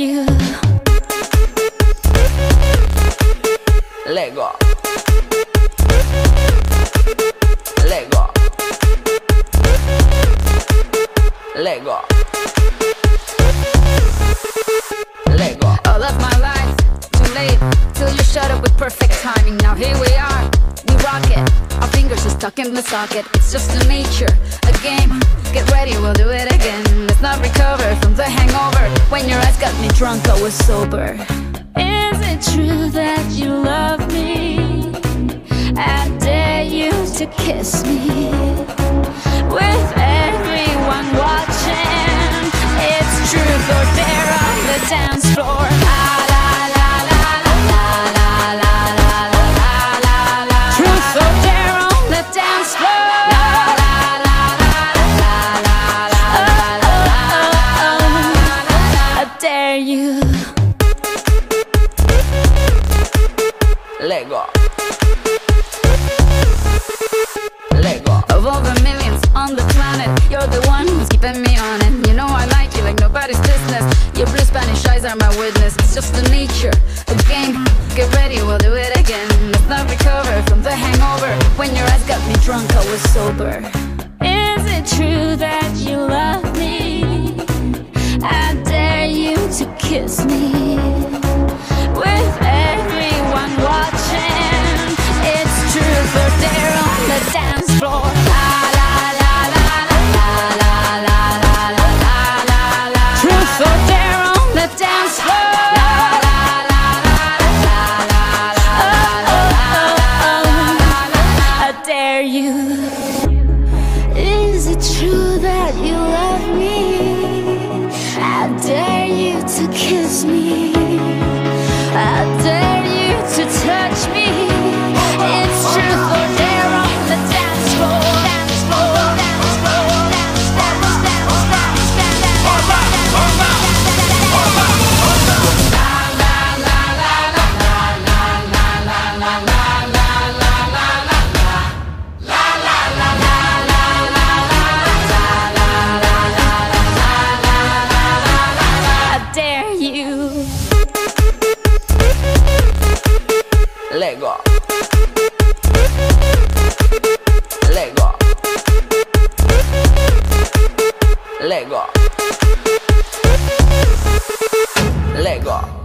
you. Lego. Lego. Lego. Lego. All of my life, too late, till you shut up with perfect timing. Now here we are, we rock it. Our fingers are stuck in the socket. It's just a nature, a game. Get ready, we'll do it again. Let's not recover from the hangover. When your eyes got me drunk, I was sober. Is it true that you love me? I dare you to kiss me. With everyone watching, it's truth or dare on the dance floor. La la la la la la la la la la la. Truth or dare on the dance floor. La la la la la la la la la. I dare you. Lego. Lego. Of all the millions on the planet, you're the one who's keeping me on it. You know I like you like nobody's business. Your blue Spanish eyes are my witness. It's just a nature, a game. Get ready, we'll do it again. Let's not recover from the hangover. When your eyes got me drunk, I was sober. Is it true that you love me? I dare you to kiss me. With everyone watching, it's truth or dare on the dance floor. La la la la la la la la la la la. Truth or dare on the dance floor. La la la la la la la la. I dare you. Is it true that you love me? I dare you to kiss me. I dare you to touch me. It's truth or dare on the dance floor. Dance floor, dance floor, dance, dance, dance, dance, dance, dance. La la la la la la la la la la la la la la la. La la la la la la la la la la la. I dare you. Lego. Lego. Lego. Lego.